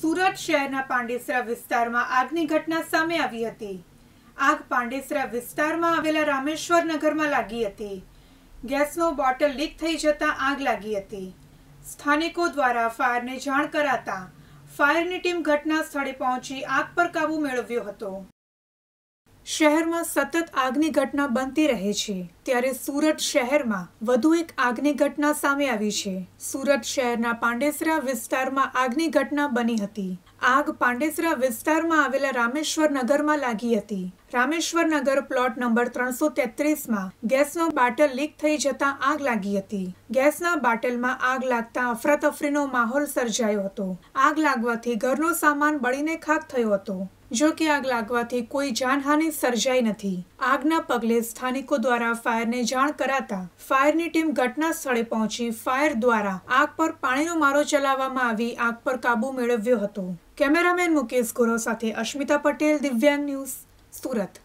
સુરત શહેરના પાંડેસરા વિસ્તારમાં આગની ઘટના સામે આવી હતી। આગ પાંડેસરા વિસ્તારમાં આવેલા રામેશ્વર નગરમાં લાગી હતી। ગેસનો બોટલ લીક થઈ જતા આગ લાગી હતી। સ્થાનિકો દ્વારા ફાયરને જાણ કરાતા ફાયરની ટીમ ઘટના સ્થળે પહોંચી આગ પર કાબૂ મેળવ્યો હતો। શહેરમાં સતત આગની ઘટના બનતી રહે છે, ત્યારે સુરત શહેરમાં વધુ એક આગની ઘટના સામે આવી છે। સુરત શહેરના પાંડેસરા વિસ્તારમાં આગની ઘટના બની હતી। આગ પાંડેસરા વિસ્તારમાં આવેલા રામેશ્વર નગરમાં લાગી હતી। રામેશ્વર નગર પ્લોટ નંબર 333માં ગેસનો બાટલ લીક થઈ જતા આગ લાગી હતી। ગેસના બાટલમાં આગ લાગતા અફરાતફરીનો માહોલ સર્જાયો હતો। આગ લાગવાથી ઘરનો સામાન બળીને ખાખ થયો હતો। જો કે આગ લાગવાથી કોઈ જાનહાનિ સર્જાઈ નથી। આગના પગલે સ્થાનિકો દ્વારા ફાયરને જાણ કરાતા ફાયરની ટીમ ઘટના સ્થળે પહોંચી ફાયર દ્વારા આગ પર પાણીનો મારો ચલાવવામાં આવી આગ પર કાબૂ મેળવ્યો હતો। કેમેરામેન મુકેશ ગોરો સાથે અશ્મિતા પટેલ, દિવ્યાંગ ન્યૂઝ, સુરત।